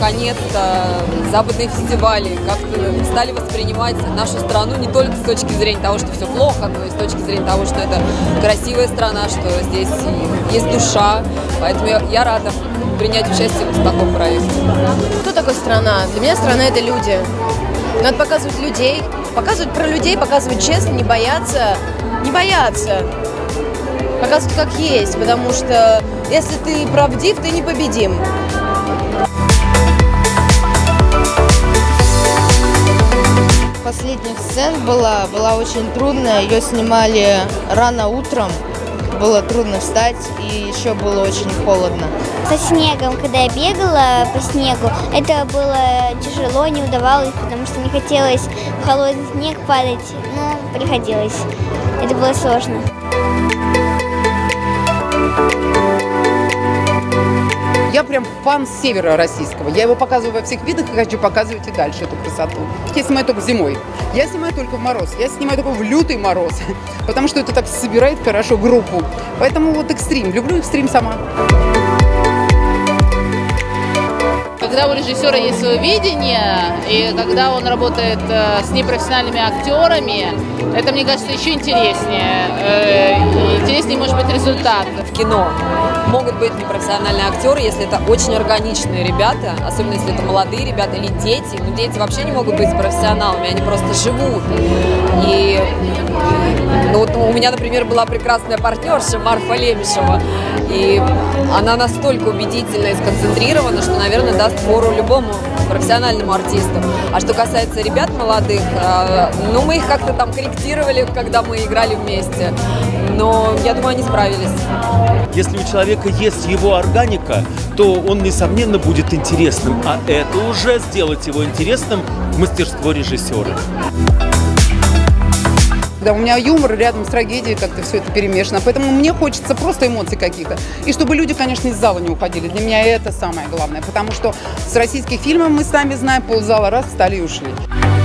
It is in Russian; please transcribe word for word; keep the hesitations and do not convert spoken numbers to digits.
наконец-то западные фестивали как-то стали воспринимать нашу страну не только с точки зрения того, что все плохо, но и с точки зрения того, что это красивая страна, что здесь есть душа. Поэтому я, я рада принять участие в таком проекте. Кто такой страна? Для меня страна – это люди. Надо показывать людей, показывать про людей, показывать честно, не бояться, не бояться. Показывать как есть, потому что если ты правдив, ты непобедим. Последних сцен была, была очень трудная, ее снимали рано утром, было трудно встать и еще было очень холодно. Со снегом, когда я бегала по снегу, это было тяжело, не удавалось, потому что не хотелось в холодный снег падать, но приходилось. Это было сложно. Я прям фан севера российского. Я его показываю во всех видах и хочу показывать и дальше эту красоту. Я снимаю только зимой. Я снимаю только в мороз. Я снимаю только в лютый мороз, потому что это так собирает хорошо группу. Поэтому вот экстрим. Люблю экстрим сама. Когда у режиссера есть свое видение, и когда он работает с непрофессиональными актерами, это, мне кажется, еще интереснее. Интереснее может быть результат. В кино могут быть непрофессиональные актеры, если это очень органичные ребята, особенно если это молодые ребята или дети. Но дети вообще не могут быть профессионалами, они просто живут. И ну, вот у меня, например, была прекрасная партнерша Марфа Лемешева, и она настолько убедительна и сконцентрирована, что, наверное, даст фору любому профессиональному артисту. А что касается ребят молодых, ну, мы их как-то там корректировали, когда мы играли вместе, но я думаю, они справились. Если у человека есть его органика, то он, несомненно, будет интересным, а это уже сделать его интересным мастерство режиссера. Да, у меня юмор рядом с трагедией, как-то все это перемешано. Поэтому мне хочется просто эмоций каких-то. И чтобы люди, конечно, из зала не уходили. Для меня это самое главное. Потому что с российских фильмов мы сами знаем, ползала раз, встали и ушли.